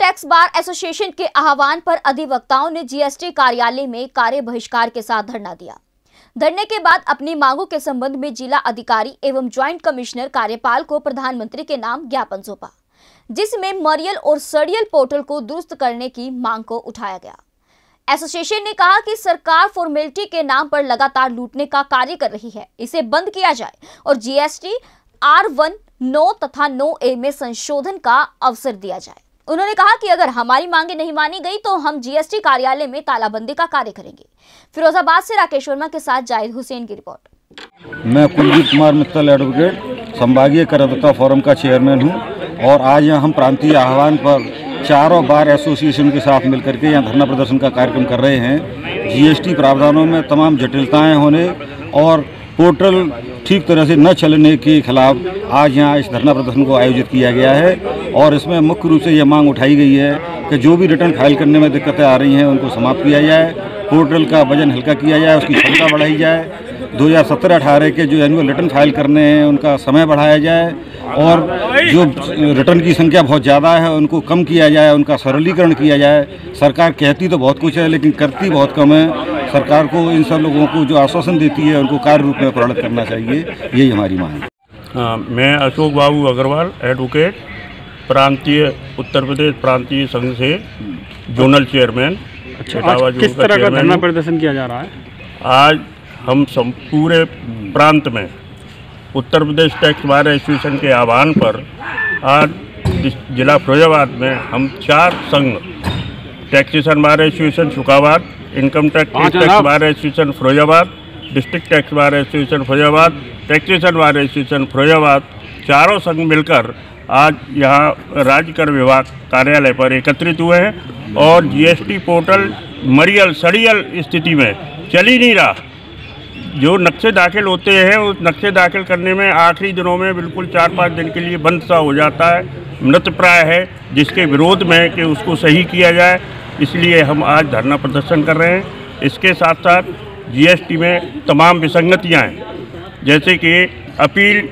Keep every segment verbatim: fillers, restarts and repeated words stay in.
Tax bar association के आह्वान पर अधिवक्ताओं ने जीएसटी कार्यालय में कार्य बहिष्कार के साथ धरना दिया। धरने के बाद अपनी मांगों के संबंध में जिला अधिकारी एवं ज्वाइंट कमिश्नर कार्यपाल को प्रधानमंत्री के नाम ज्ञापन सौंपा, जिसमें मरियल और सड़ियल पोर्टल को दुरुस्त करने की मांग को उठाया गया। एसोसिएशन ने कहा कि सरकार फॉर्मेलिटी के नाम पर लगातार लूटने का कार्य कर रही है, इसे बंद किया जाए और जीएसटी आर वन नौ तथा नौ ए में संशोधन का अवसर दिया जाए। उन्होंने कहा कि अगर हमारी मांगे नहीं मानी गई तो हम जीएसटी कार्यालय में तालाबंदी का कार्य करेंगे। फिरोजाबाद से राकेश वर्मा के साथ जाहिद हुसैन की रिपोर्ट। मैं कुलदीप कुमार मित्तल एडवोकेट संभागीय करदाता फोरम का चेयरमैन हूं और आज यहाँ हम प्रांतीय आह्वान पर चारों बार एसोसिएशन के साथ मिलकर के यहाँ धरना प्रदर्शन का कार्यक्रम कर रहे हैं। जीएसटी प्रावधानों में तमाम जटिलताएं होने और पोर्टल ठीक तरह से न चलने के खिलाफ आज यहाँ इस धरना प्रदर्शन को आयोजित किया गया है और इसमें मुख्य रूप से यह मांग उठाई गई है कि जो भी रिटर्न फाइल करने में दिक्कतें आ रही हैं उनको समाप्त किया जाए, पोर्टल का वजन हल्का किया जाए, उसकी क्षमता बढ़ाई जाए, दो हज़ार सत्रह अठारह के जो एनुअल रिटर्न फाइल करने हैं उनका समय बढ़ाया जाए और जो रिटर्न की संख्या बहुत ज़्यादा है उनको कम किया जाए, उनका सरलीकरण किया जाए। सरकार कहती तो बहुत कुछ है लेकिन करती बहुत कम है। सरकार को इन सब लोगों को जो आश्वासन देती है उनको कार्य रूप में परिणत करना चाहिए, यही हमारी मांग है। हाँ, मैं अशोक बाबू अग्रवाल एडवोकेट, प्रांतीय उत्तर प्रदेश प्रांतीय संघ से जोनल चेयरमैन। अच्छा, किस तरह का धरना प्रदर्शन किया जा रहा है? आज हम सब पूरे प्रांत में Uttar Pradesh tax bar association के आह्वान पर आज जिला फिरोजाबाद में हम चार संघ, taxation bar association Shukabad, income tax tax bar association Firozabad, district tax bar association Firozabad, taxation bar association Firozabad, चारों संघ मिलकर आज यहाँ राज्य कर विभाग कार्यालय पर एकत्रित हुए हैं और जीएसटी पोर्टल मरियल सड़ियल स्थिति में चल ही नहीं रहा। जो नक्शे दाखिल होते हैं उस नक्शे दाखिल करने में आखिरी दिनों में बिल्कुल चार पाँच दिन के लिए बंद सा हो जाता है, मृतप्राय है, जिसके विरोध में कि उसको सही किया जाए, इसलिए हम आज धरना प्रदर्शन कर रहे हैं। इसके साथ साथ जीएसटी में तमाम विसंगतियां हैं, जैसे कि अपील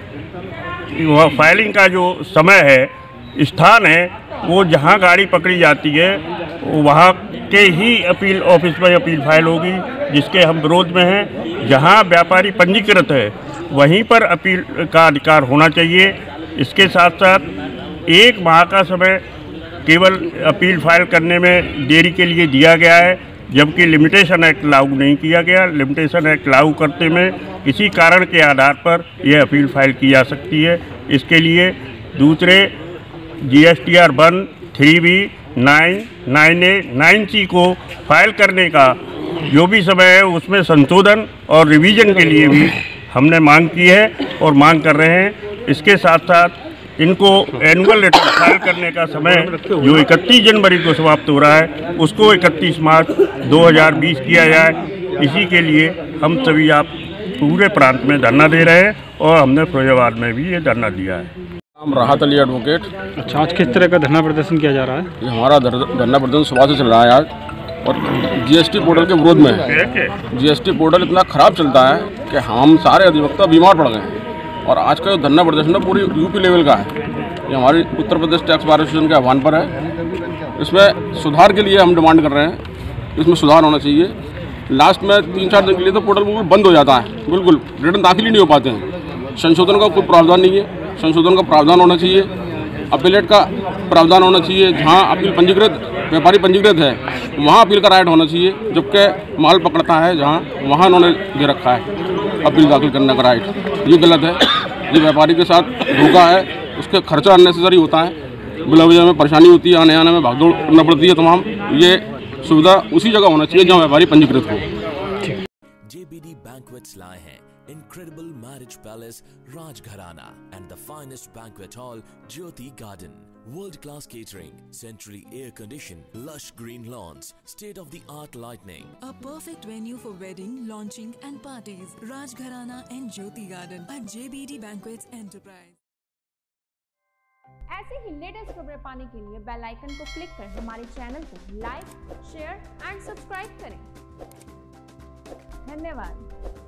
फाइलिंग का जो समय है, स्थान है, वो जहां गाड़ी पकड़ी जाती है वहां के ही अपील ऑफिस में अपील फाइल होगी, जिसके हम विरोध में हैं। जहां व्यापारी पंजीकृत है वहीं पर अपील का अधिकार होना चाहिए। इसके साथ साथ एक माह का समय केवल अपील फाइल करने में देरी के लिए दिया गया है, जबकि लिमिटेशन एक्ट लागू नहीं किया गया। लिमिटेशन एक्ट लागू करते में किसी कारण के आधार पर यह अपील फाइल की जा सकती है। इसके लिए दूसरे G S T R one three B nine nine A nine C को फाइल करने का जो भी समय है उसमें संशोधन और रिवीजन के लिए भी हमने मांग की है और मांग कर रहे हैं। इसके साथ साथ इनको एनुअल रिटर्न फाइल करने का समय जो इकतीस जनवरी को समाप्त हो रहा है उसको इकतीस मार्च दो हज़ार बीस किया जाए। इसी के लिए हम सभी आप पूरे प्रांत में धरना दे रहे हैं और हमने फिरोजाबाद में भी ये धरना दिया है। हम राहत अली एडवोकेट। अच्छा, आज किस तरह का धरना प्रदर्शन किया जा रहा है? ये हमारा धरना प्रदर्शन सुबह से चल रहा है आज और जीएसटी पोर्टल के विरोध में है। जीएसटी पोर्टल इतना ख़राब चलता है कि हम सारे अधिवक्ता बीमार पड़ गए हैं और आज का जो धरना प्रदर्शन है पूरी यूपी लेवल का है। ये हमारी Uttar Pradesh tax bar association के आह्वान पर है। इसमें सुधार के लिए हम डिमांड कर रहे हैं, इसमें सुधार होना चाहिए। लास्ट में तीन चार दिन के लिए तो पोर्टल बिल्कुल बंद हो जाता है, बिल्कुल रिटर्न दाखिल ही नहीं हो पाते हैं। संशोधन का कोई प्रावधान नहीं है, संशोधन का प्रावधान होना चाहिए। अपीलेट का प्रावधान होना चाहिए, जहां अपील पंजीकृत व्यापारी पंजीकृत है वहां अपील का राइट होना चाहिए, जबकि माल पकड़ता है जहां वहां उन्होंने दे रखा है अपील दाखिल करने का राइट। ये गलत है, जो व्यापारी के साथ धोखा है उसके खर्चा अननेसेसरी होता है, बिला वजह में परेशानी होती है, आने आने में भागदौड़ करना पड़ती है। तमाम ये सुविधा उसी जगह होना चाहिए जहाँ व्यापारी पंजीकृत हो। J B D Banquets लाए हैं incredible marriage palace Rajgharana and the finest banquet hall Jyoti Garden. World-class catering, centrally air-conditioned, lush green lawns, state-of-the-art lighting. A perfect venue for wedding, launching and parties. Rajgharana and Jyoti Garden at J B D Banquets Enterprise. ऐसे ही latest खबरें पाने के लिए bell icon को click कर हमारे channel को like, share and subscribe करें। धन्यवाद।